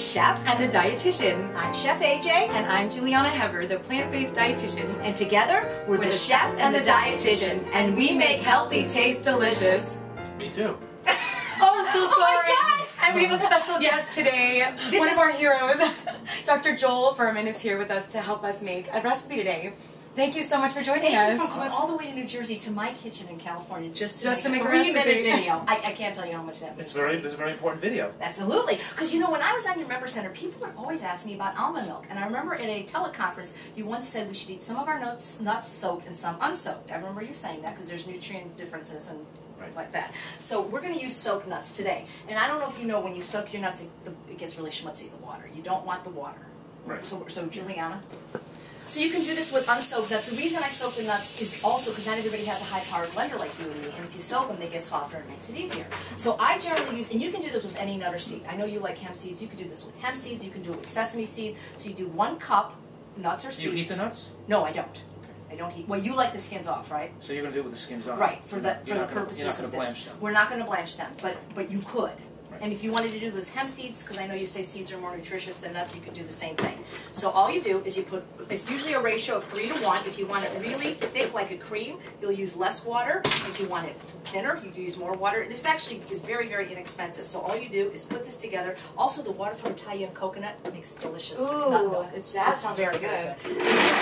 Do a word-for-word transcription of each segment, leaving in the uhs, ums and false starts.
Chef and the Dietitian. I'm Chef A J. And I'm Julieanna Hever, the Plant Based Dietitian. And together, we're, we're the, the Chef and the Dietitian. And we make healthy taste delicious. Me too. Oh, so sorry. Oh my God. And we have a special guest today. This One is... of our heroes, Doctor Joel Fuhrman, is here with us to help us make a recipe today. Thank you so much for joining Thank us. Thank you for coming all the way to New Jersey to my kitchen in California just to just make, to make a a recipe. three-minute video. I, I can't tell you how much that means. It's very, it's a very important video. Absolutely. Because, you know, when I was on your member center, people would always ask me about almond milk. And I remember at a teleconference, you once said we should eat some of our nuts, nuts soaked and some unsoaked. I remember you saying that because there's nutrient differences and right. like that. So we're going to use soaked nuts today. And I don't know if you know, when you soak your nuts, it, the, it gets really schmutzy, the water. You don't want the water. Right. So, so Julieanna? So you can do this with unsoaked nuts. The reason I soak the nuts is also because not everybody has a high-powered blender like you and me, and if you soak them, they get softer and it makes it easier. So I generally use, and you can do this with any nut or seed. I know you like hemp seeds. You can do this with hemp seeds. You can do it with sesame seed. So you do one cup nuts or seeds. Do you heat the nuts? No, I don't. Okay. I don't heat. Well, you like the skins off, right? So you're going to do it with the skins on? Right, for you're the not, for the not gonna, purposes of this. Blanch them. We're not going to blanch them, but but you could. Right. And if you wanted to do this hemp seeds, because I know you say seeds are more nutritious than nuts, you could do the same thing. So all you do is you put, it's usually a ratio of three to one. If you want it really thick like a cream, you'll use less water. If you want it thinner, you can use more water. This actually is very, very inexpensive. So all you do is put this together. Also, the water from Italian coconut makes delicious Ooh, nut milk. It's, that it's sounds very, really good. very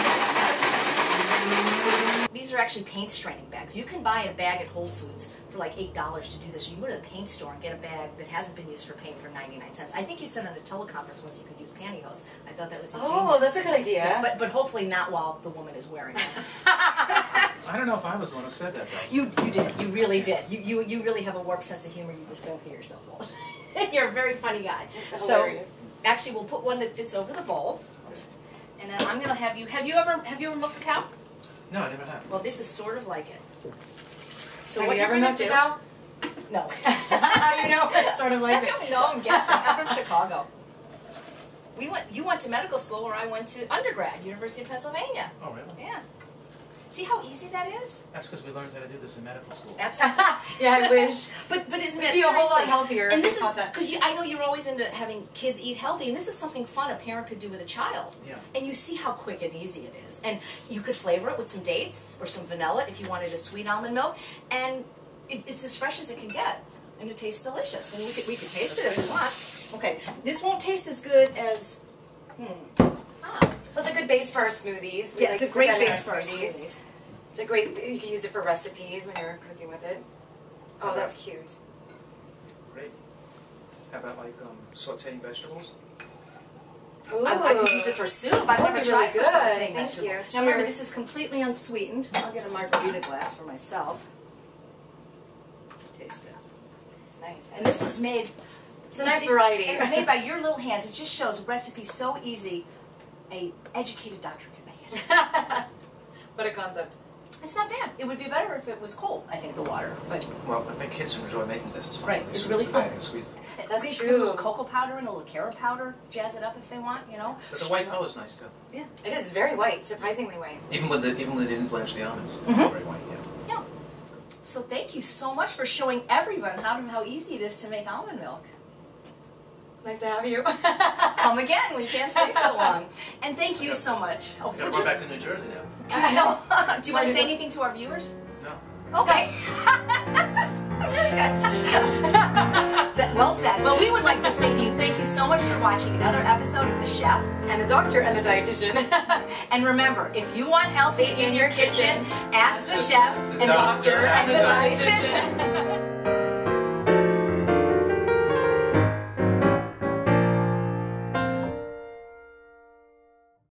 good. These are actually paint straining bags. You can buy a bag at Whole Foods for like eight dollars to do this. You can go to the paint store and get a bag that hasn't been used for paint for ninety-nine cents. I think you said on a teleconference once you could use pantyhose. I thought that was ingenious. Oh, that's a good idea. Yeah, but, but hopefully not while the woman is wearing it. I don't know if I was the one who said that, though. You, you did. You really did. You, you, you really have a warped sense of humor. You just don't hear yourself all the time. You're a very funny guy. That's so, hilarious. actually, we'll put one that fits over the bowl. And then I'm going to have you, have you ever, have you ever milked a cow? No, I never have. Well, this is sort of like it. So have what you ever you're milked gonna a cow? do? No. How do you know it's sort of like I it? don't know. I'm guessing. I'm from Chicago. We went. You went to medical school where I went to undergrad, University of Pennsylvania. Oh, really? Yeah. See how easy that is? That's because we learned how to do this in medical school. Absolutely. Yeah, I wish. But but isn't It'd that be a whole lot seriously- healthier And this if is we taught that. because I know you're always into having kids eat healthy, and this is something fun a parent could do with a child. Yeah. And you see how quick and easy it is. And you could flavor it with some dates or some vanilla if you wanted a sweet almond milk, and it, it's as fresh as it can get, and it tastes delicious. And we could we could taste it if you want. Okay, this won't taste as good as. Hmm. Ah. Well, it's a good base for our smoothies. We Yeah, like it's a to put great that in base for our our smoothies. It's a great, you can use it for recipes when you're cooking with it. Oh, Okay. that's cute. Great. How about, like, um, sauteing vegetables? Ooh. I, I could use it for soup. I've That would never be tried really for good. sauteing Thank vegetables. you. Now remember, Cheers. this is completely unsweetened. I'll get a margarita glass for myself. Taste it. It's nice. And this was made. It's a nice variety. It was made by your little hands. It just shows a recipe so easy, a educated doctor can make it. What a concept. It's not bad. It would be better if it was cold, I think, the water. But Well, I think kids enjoy making this. It's fun. Right, They it's squeeze really the fun. bag and squeeze it. That's they true. Put a little cocoa powder and a little carrot powder, jazz it up if they want, you know. But the white color's nice, too. Yeah. It is very white, surprisingly white. Even when, the, even when they didn't blanch the almonds. Mhm. Very white, yeah. Yeah. So thank you so much for showing everyone how how easy it is to make almond milk. Nice to have you. Come again. We can't stay so long. And thank you so much. Oh, We gotta would run you- back to New Jersey now. I know. Do you want to say anything to our viewers? No. Okay. That- well said. Well, we would like to say to you, thank you so much for watching another episode of The Chef. And the doctor and the dietitian. And remember, if you want healthy in your kitchen, ask the chef, The and doctor, and the and the dietitian.